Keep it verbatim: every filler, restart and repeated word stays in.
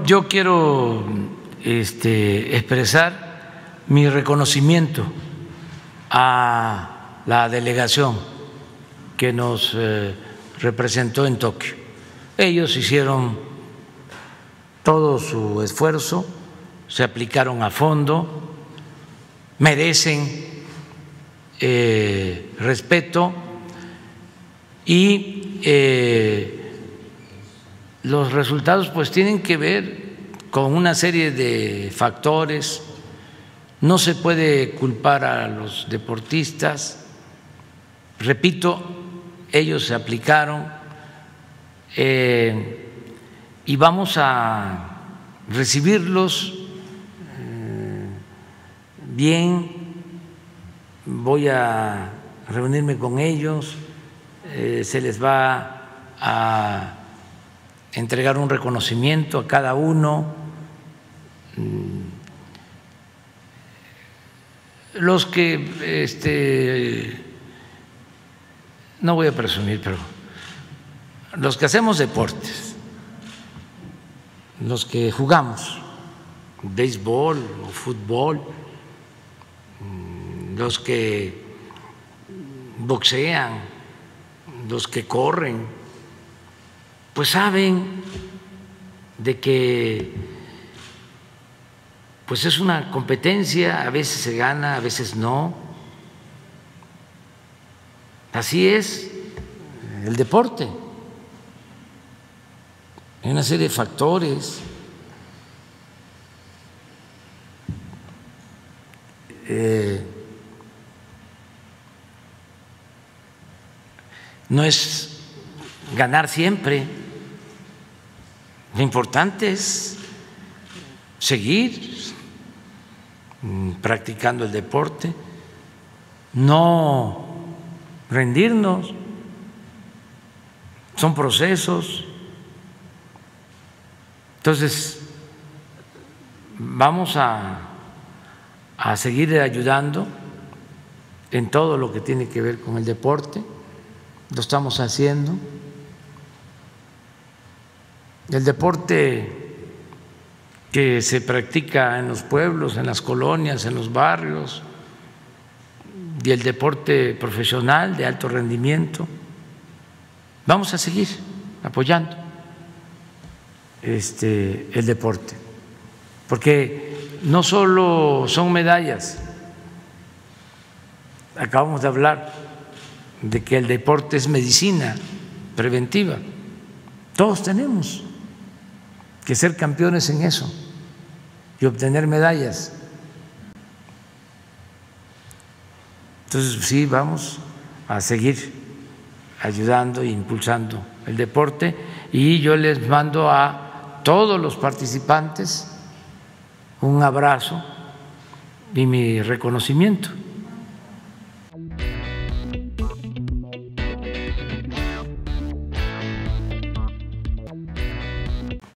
yo quiero este, expresar mi reconocimiento a la delegación que nos eh, representó en Tokio. Ellos hicieron todo su esfuerzo, se aplicaron a fondo, merecen eh, respeto y eh, los resultados pues tienen que ver con una serie de factores. No se puede culpar a los deportistas, repito, ellos se aplicaron eh, y vamos a recibirlos eh, bien, voy a reunirme con ellos, eh, se les va a entregar un reconocimiento a cada uno. Los que, este, no voy a presumir, pero los que hacemos deportes, los que jugamos béisbol o fútbol, los que boxean, los que corren, pues saben de que pues es una competencia, a veces se gana, a veces no. Así es el deporte. Hay una serie de factores. Eh, no es ganar siempre. Lo importante es seguir practicando el deporte, no rendirnos. Son procesos. Entonces, vamos a, a seguir ayudando en todo lo que tiene que ver con el deporte. Lo estamos haciendo. El deporte que se practica en los pueblos, en las colonias, en los barrios, y el deporte profesional de alto rendimiento, vamos a seguir apoyando este, el deporte, porque no solo son medallas. Acabamos de hablar de que el deporte es medicina preventiva. Todos tenemos que ser campeones en eso y obtener medallas. Entonces sí, vamos a seguir ayudando e impulsando el deporte, y yo les mando a todos los participantes un abrazo y mi reconocimiento.